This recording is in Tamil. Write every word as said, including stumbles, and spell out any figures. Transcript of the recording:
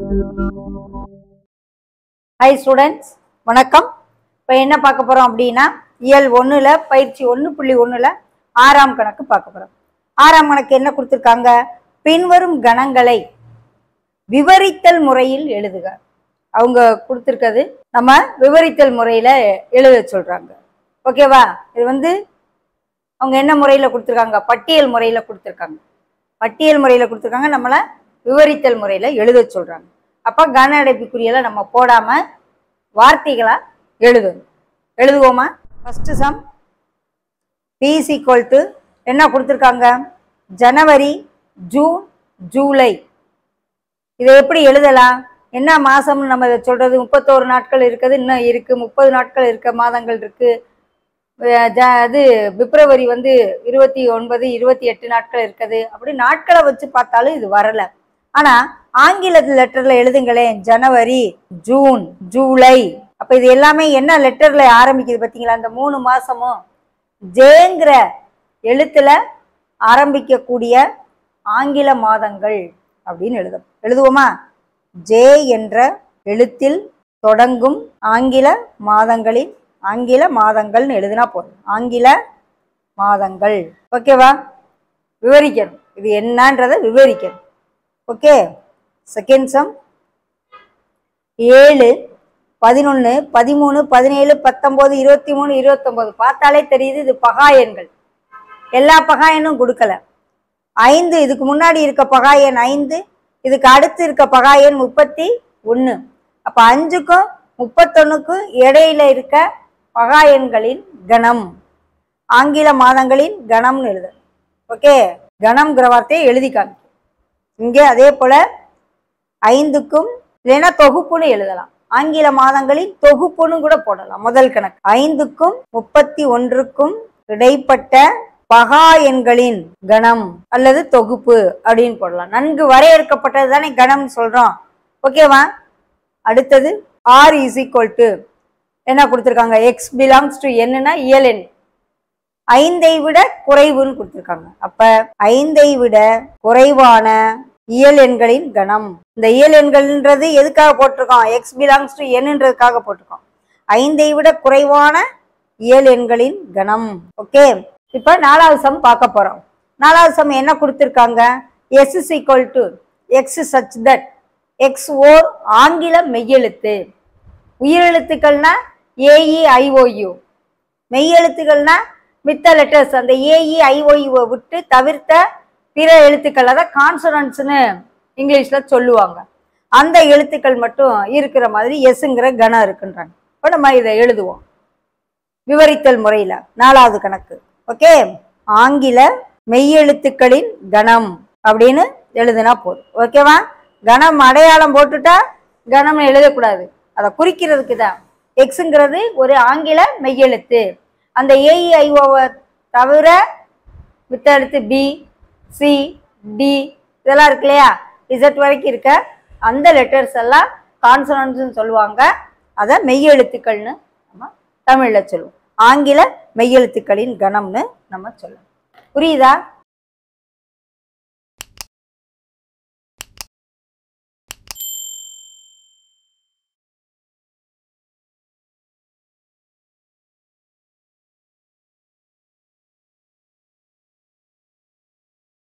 Hi students, வணக்கம். இப்போ என்ன பார்க்க போறோம் அப்படின்னா இயல் ஒண்ணுல பயிற்சி ஒன்று புள்ளி ஒண்ணுல ஆறாம் கணக்கு பார்க்க போறோம். ஆறாம் கணக்கு என்ன கொடுத்திருக்காங்க? பின்வரும் கணங்களை விவரித்தல் முறையில் எழுதுக. அவங்க கொடுத்திருக்கிறது நம்ம விவரித்தல் முறையில எழுத சொல்றாங்க. ஓகேவா? இது வந்து அவங்க என்ன முறையில கொடுத்திருக்காங்க? பட்டியல் முறையில கொடுத்திருக்காங்க. பட்டியல் முறையில கொடுத்திருக்காங்க, நம்மள விவரித்தல் முறையில எழுத சொல்றாங்க. அப்ப கன அடைப்புக்குறியில நம்ம போடாம வார்த்தைகளா எழுதணும். எழுதுவோமா? First sum P is equal to என்ன கொடுத்திருக்காங்க? ஜனவரி, ஜூன், ஜூலை. இதை எப்படி எழுதலாம்? என்ன மாசம் நம்ம இதை சொல்றது? முப்பத்தோரு நாட்கள் இருக்குது, இன்னும் இருக்கு, முப்பது நாட்கள் இருக்க மாதங்கள் இருக்கு. அது பிப்ரவரி வந்து இருபத்தி ஒன்பது இருபத்தி எட்டு நாட்கள் இருக்குது. அப்படி நாட்களை வச்சு பார்த்தாலும் இது வரல. ஆனா ஆங்கில லெட்டர்ல எழுதுங்களேன், ஜனவரி, ஜூன், ஜூலை. அப்ப இது எல்லாமே என்ன லெட்டர்ல ஆரம்பிக்குது பாத்தீங்களா? அந்த மூணு மாசமும் ஜேங்கிற எழுத்துல ஆரம்பிக்கக்கூடிய ஆங்கில மாதங்கள் அப்படின்னு எழுதும். எழுதுவோமா? ஜே என்ற எழுத்தில் தொடங்கும் ஆங்கில மாதங்களின் ஆங்கில மாதங்கள்னு எழுதினா போதும். ஆங்கில மாதங்கள். ஓகேவா? விவரிக்கணும், இது என்னன்றதை விவரிக்கணும். ஓகே. செகண்ட் சம் ஏழு, பதினொன்னு, பதிமூணு, பதினேழு, பத்தொன்பது, இருபத்தி மூணு, இருபத்தி ஒன்பது. பார்த்தாலே தெரியுது இது பகா எண்கள். எல்லா பகா எண்ணும் கொடுக்கல. ஐந்து, இதுக்கு முன்னாடி இருக்க பகா எண் ஐந்து, இதுக்கு அடுத்து இருக்க பகா எண் முப்பத்தி ஒன்னு. அப்ப அஞ்சுக்கும் முப்பத்தொன்னுக்கும் இடையில இருக்க பகா எண்களின் கணம், ஆங்கில மாதங்களின் கணம்னு எழுது. ஓகே. கணம்ங்கிற வார்த்தையை எழுதிக்காங்க இங்கே. அதே போல ஐந்துக்கும் இல்லைன்னா தொகுப்புன்னு எழுதலாம். ஆங்கில மாதங்களின் தொகுப்புன்னு கூட போடலாம். முதல் கணக்கு ஐந்துக்கும் முப்பத்தி ஒன்றுக்கும் இடைப்பட்ட பகா எண்களின் கணம் அல்லது தொகுப்பு அப்படின்னு போடலாம். நன்கு வரையறுக்கப்பட்டது தானே கணம் சொல்றோம். ஓகேவா? அடுத்தது ஆர் இஸ் ஈக்குவல் டு என்ன கொடுத்துருக்காங்க? எக்ஸ் பிலாங்ஸ் டு என்னன்னா இயல் எண். ஐந்தை விட குறைவுன்னு கொடுத்துருக்காங்க. அப்ப ஐந்தை விட குறைவான இயல் எண்களின் கணம். இந்த இயல் எண்கள்ன்றது எதுக்காக போட்டிருக்கோம்? எக்ஸ் பிலாங்ஸ் டு என்னன்றதுக்காக போட்டிருக்கோம். ஐந்தை விட குறைவான இயல் எண்களின் கணம். ஓகே. இப்ப நாலாவது சம் பார்க்க போறோம். நாலாவது சம் என்ன கொடுத்திருக்காங்க? S is equal to X such that X ஓர் ஆங்கில மெய்யெழுத்து. உயிரெழுத்துக்கள்னா ஏஇ ஐஓயு, மெய்யெழுத்துக்கள்னா மித்த லெட்டர்ஸ் அந்த ஏஇ ஐஓயுவை விட்டு தவிர்த்த பிற எழுத்துக்கள், அதான் கான்சனன்ட்ஸ்னு இங்கிலீஷ்ல சொல்லுவாங்க. அந்த எழுத்துக்கள் மட்டும் இருக்கிற மாதிரி எஸ்ங்கிற கணம் இருக்குன்றாங்க. இப்போ நம்ம இதை எழுதுவோம் விவரித்தல் முறையில. நாலாவது கணக்கு. ஓகே. ஆங்கில மெய்யெழுத்துக்களின் கணம் அப்படின்னு எழுதுனா போதும். ஓகேவா? கணம் அடையாளம் போட்டுட்டா கணம் எழுதக்கூடாது, அதை குறிக்கிறதுக்கு தான். எக்ஸுங்கிறது ஒரு ஆங்கில மெய்யெழுத்து. அந்த ஏஇ ஐஓவை தவிர மித்த எழுத்து பி, சி, டி இதெல்லாம் இருக்கு இல்லையா? இசட் வரைக்கும் இருக்க அந்த லெட்டர்ஸ் எல்லாம் கான்சனன்ட்ஸ்னு சொல்லுவாங்க. அதை மெய்யெழுத்துக்கள்னு நம்ம தமிழ்ல சொல்லுவோம். ஆங்கில மெய்யெழுத்துக்களின் கணம்னு நம்ம சொல்லலாம். புரியுதா?